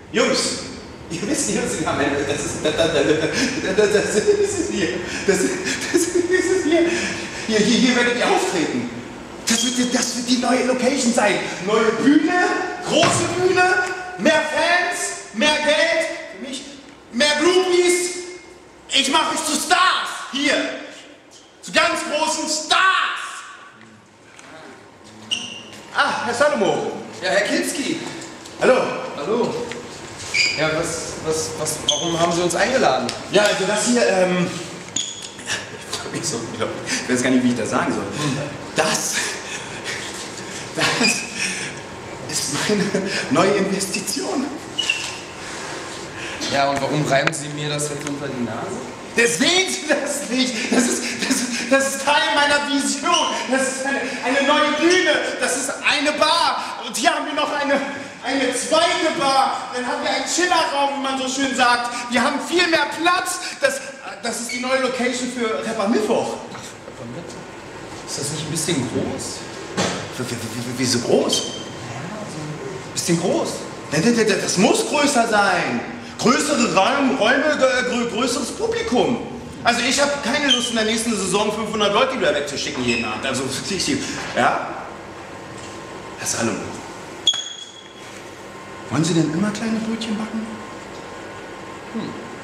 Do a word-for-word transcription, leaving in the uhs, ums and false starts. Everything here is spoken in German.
Jungs, ihr wisst hier, das ist, das ist, das, das, das, das ist hier, das, das ist hier, hier, hier, hier werdet ihr auftreten. Das wird, das wird die neue Location sein. Neue Bühne, große Bühne, mehr Fans, mehr Geld, für mich, mehr Groupies. Ich mache euch zu Stars hier, zu ganz großen Stars. Ah, Herr Salomo. Ja, Herr Kinski. Hallo. Hallo. Ja, was, was, was, warum haben Sie uns eingeladen? Ja, also das hier, ähm, ich frage mich so, ich weiß gar nicht, wie ich das sagen soll. Das, das ist meine neue Investition. Ja, und warum reiben Sie mir das jetzt unter die Nase? Das sehen Sie das nicht. Das ist, das ist, das ist Teil meiner Vision. Das ist eine, eine neue Bühne. Das ist eine Bar. Und hier haben wir noch eine, eine zweite Bar. Dann haben wir einen Chillerraum, wie man so schön sagt. Wir haben viel mehr Platz. Das, das ist die neue Location für Rapper Mittwoch. Rapper Mittwoch? Ist das nicht ein bisschen groß? Wieso groß? Ja, so ein bisschen groß. Das muss größer sein. Größere Räume, Räume, größeres Publikum. Also ich habe keine Lust in der nächsten Saison fünfhundert Leute wieder wegzuschicken jeden Abend. Also ja. Herr Salomo, wollen Sie denn immer kleine Brötchen backen? Hm.